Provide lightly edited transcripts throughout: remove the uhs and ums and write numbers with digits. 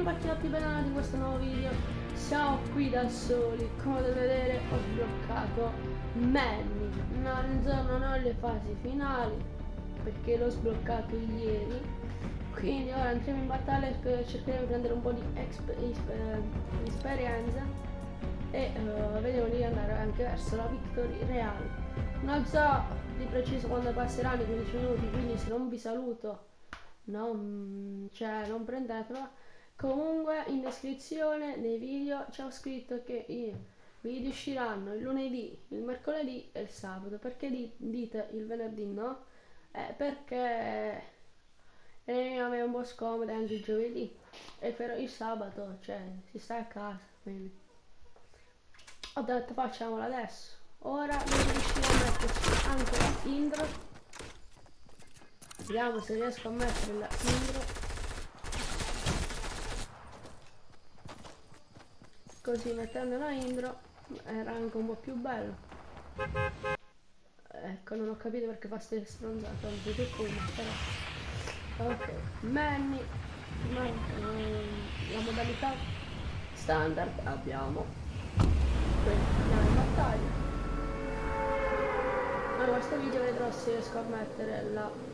bentornati benati in questo nuovo video. Siamo qui da soli, come potete vedere ho sbloccato Manny. Non ho le fasi finali perché l'ho sbloccato ieri, quindi ora andremo in battaglia e cercheremo di prendere un po' di esperienza e vediamo di andare anche verso la victory reale. Non so di preciso quando passeranno i 15 minuti, quindi se non vi saluto non prendetelo. Comunque in descrizione nei video c'ho scritto che i video usciranno il lunedì, il mercoledì e il sabato. Perché dite il venerdì no? Perché a me è un po' scomodo anche il giovedì, e però il sabato si sta a casa, quindi ho detto facciamolo adesso. Ora devo riuscire a metterci anche la intro. Vediamo se riesco a mettere la intro. Così mettendo la intro era anche un po' più bello. Ecco, non ho capito perché fa ste stronzate, anche che come, però. Ok, Manny, la modalità standard abbiamo. Quindi andiamo in battaglia. Ma in questo video vedrò se riesco a mettere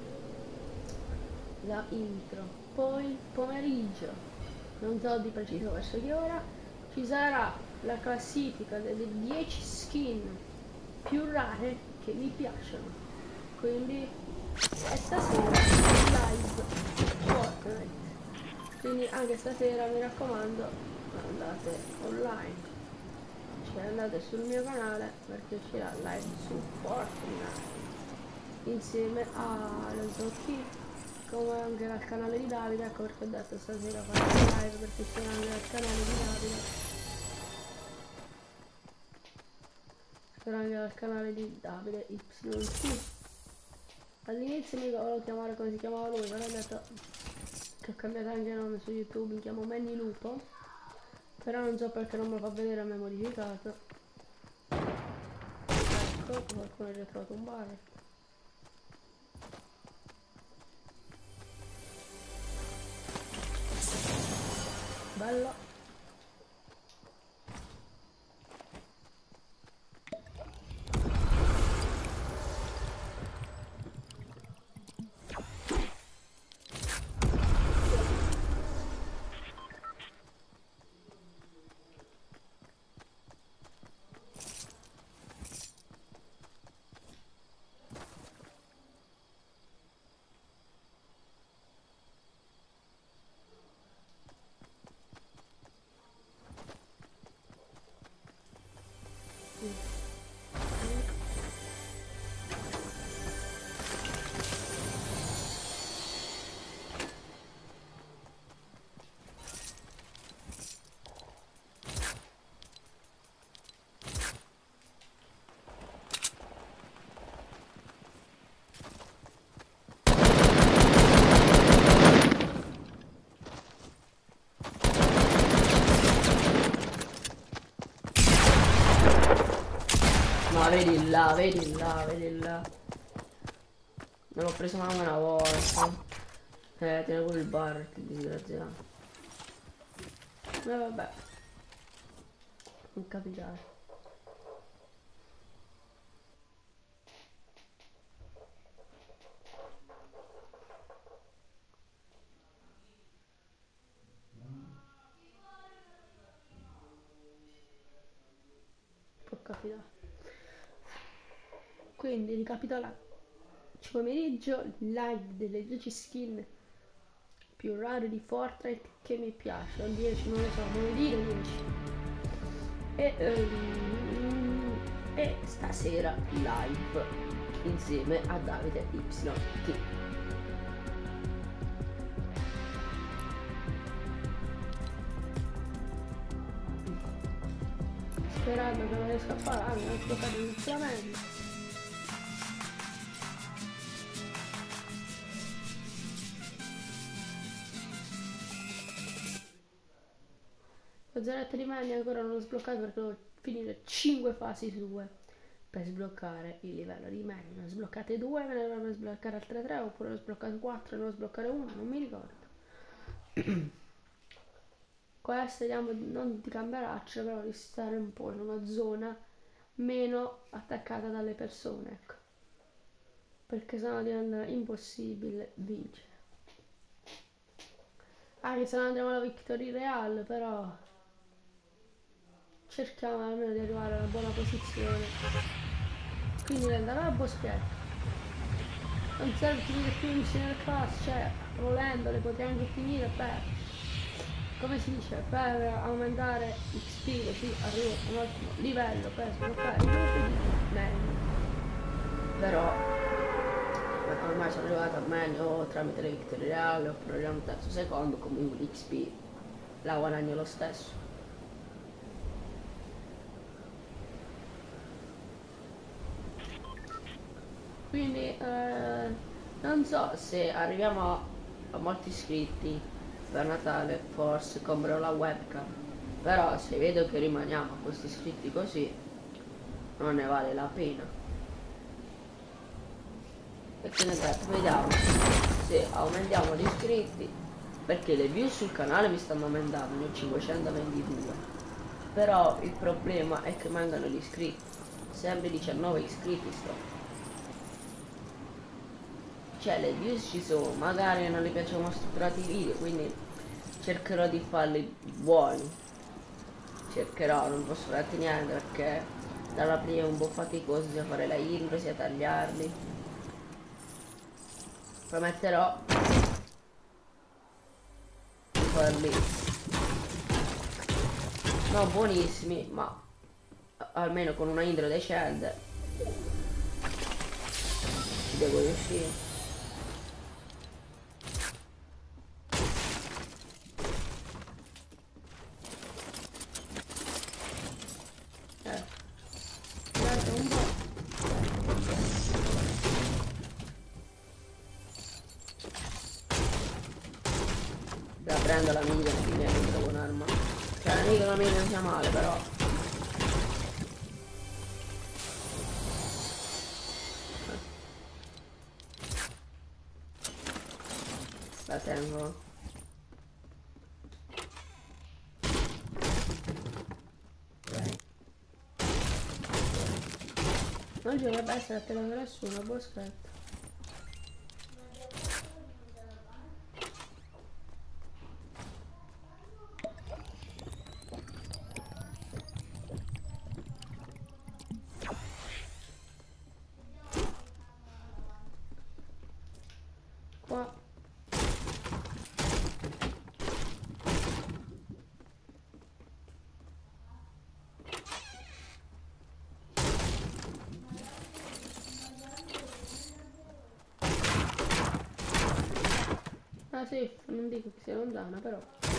la intro. Poi pomeriggio, non so di preciso verso che ora, ci sarà la classifica delle 10 skin più rare che mi piacciono. Quindi stasera live Fortnite. Quindi anche stasera mi raccomando andate online, cioè andate sul mio canale perché uscirà live su Fortnite insieme allo Zocchi, come anche al canale di Davide. Ecco perché ho detto stasera farò live, perché c'era anche al canale di Davide. C'era anche al canale di Davide YT. All'inizio mi volevo chiamare come si chiamava lui, però ho detto che ho cambiato anche il nome su YouTube, mi chiamo Manny Lupo, però non so perché non me lo fa vedere, a me modificato. Ecco, qualcuno ha già trovato un bar. Bello. Ma vedi là, vedi là, vedi là. Non l'ho preso manco una volta. Tiene pure il bar, che disgraziato. Ma vabbè. Non capitare. Può capitare. Quindi ricapitolando. Pomeriggio live delle 10 skin più rare di Fortnite che mi piacciono. 10, non lo so, non dire 10. E stasera live insieme a Davide YT. Sperando che non riesca a fare, non riesco a fare iniziamento. Lo zaretto di Manny ancora non l'ho sbloccato perché devo finire 5 fasi sue per sbloccare il livello di Manny. Ne ho sbloccate 2, me ne dovranno sbloccare altre 3, oppure ho sbloccato 4 e ne devo sbloccare 1, non mi ricordo. questa vediamo non di camperaccio, però di stare un po' in una zona meno attaccata dalle persone, ecco, perché sennò diventa impossibile vincere. Anche se non andremo alla Victory Real, però cerchiamo almeno di arrivare a una buona posizione. Quindi andare alla boschetta. Non serve finire più le missioni del class, cioè volendo le potrei anche finire per, come si dice, per aumentare XP, così arrivo a un ottimo livello per sbloccare il gruppo di meglio. Però ormai sono arrivata a meglio o tramite le vittorie reali oppure un terzo secondo, comunque l'XP la guadagno lo stesso. Quindi non so se arriviamo a molti iscritti per Natale, forse comprerò la webcam, però se vedo che rimaniamo a questi iscritti così non ne vale la pena. E quindi vediamo se aumentiamo gli iscritti, perché le view sul canale mi stanno aumentando, ne ho 522, però il problema è che mancano gli iscritti, sempre 19 iscritti sto. Cioè le views ci sono, magari non le piacciono strutturati i video, quindi cercherò di farli buoni. Cercherò, non posso farti niente perché dalla prima è un po' faticoso sia fare la intro sia tagliarli. Prometterò di farli non buonissimi, ma almeno con una intro decente ci devo riuscire. Guarda un po'. La prendo la minigun e mi viene trovo un'arma. Cioè la minigun non sia male però. La tengo. Non ci dovrebbe essere attaccato nessuno, boschetto. Qua. Ah sì, non dico che sia lontana però.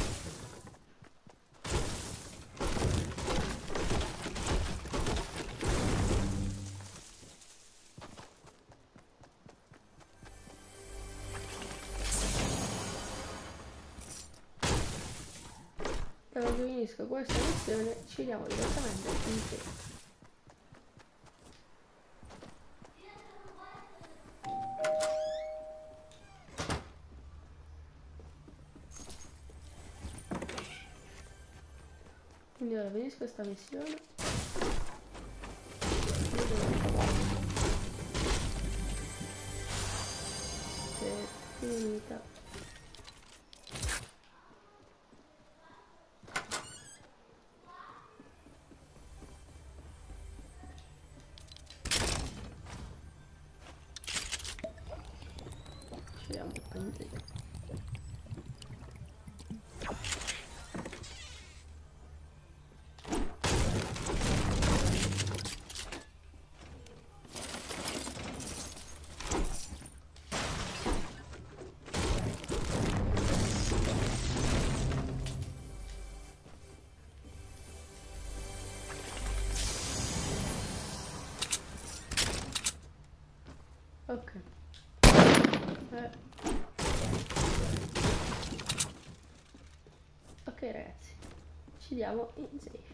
Quando finisco questa missione ci diamo direttamente in sé. Quindi ora finisco questa missione. Che è finita. Ci diamo in sé. Ok. Ok ragazzi, ci diamo in safe.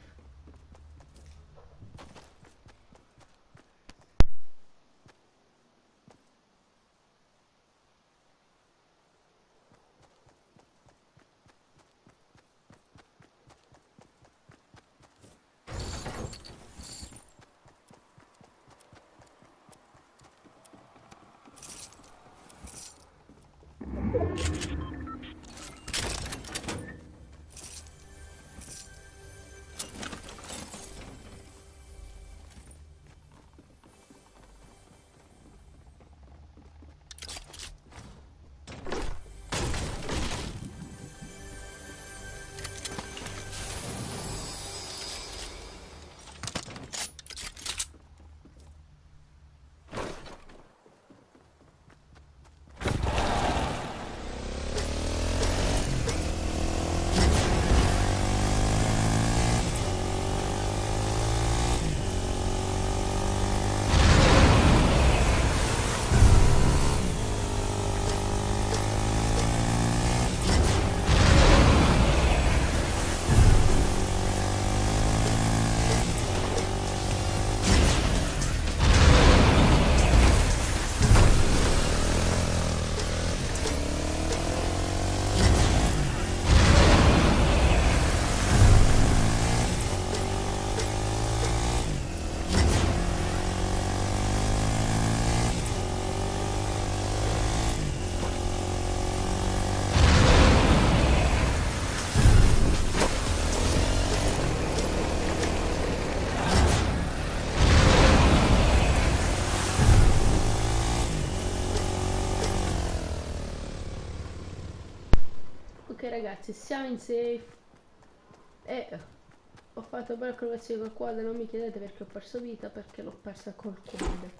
ragazzi, siamo in safe e ho fatto per acrobazie col quad, non mi chiedete perché ho perso vita, perché l'ho persa col quad.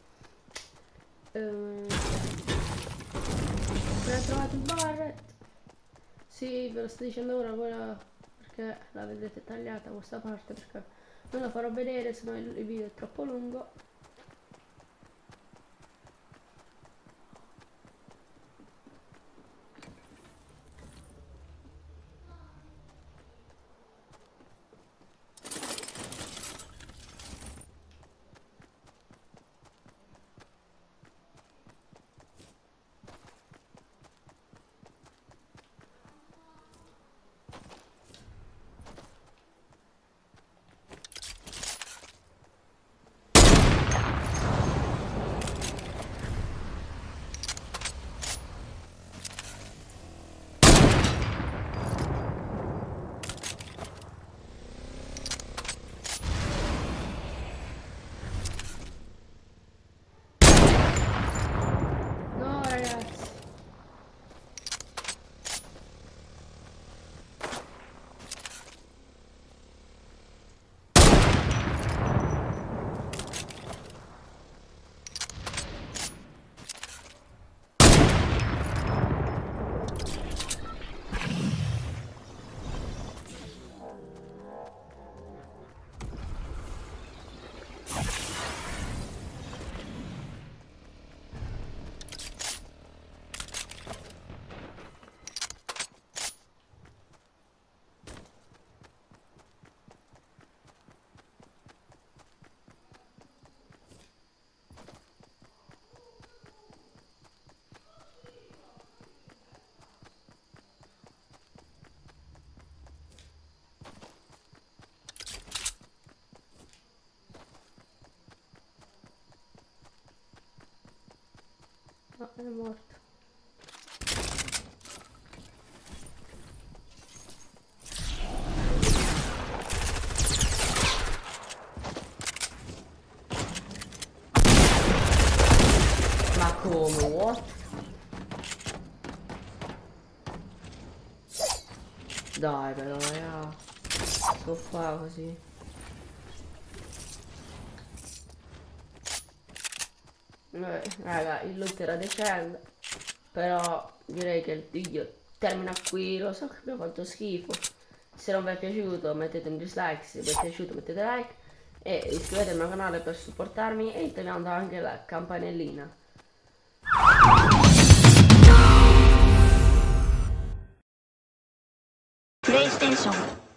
Ho trovato il Barret. Sì, ve lo sto dicendo ora, quella perché la vedrete tagliata questa parte, perché non la farò vedere, sennò il video è troppo lungo. No ragazzi. No, è morto. Ma come? What? Dai però, raga. So fa così. Raga, il loot era decente. Però direi che il video termina qui. Lo so che abbiamo fatto schifo. Se non vi è piaciuto mettete un dislike. Se vi è piaciuto mettete like. E iscrivetevi al mio canale per supportarmi. E attivando anche la campanellina. PlayStation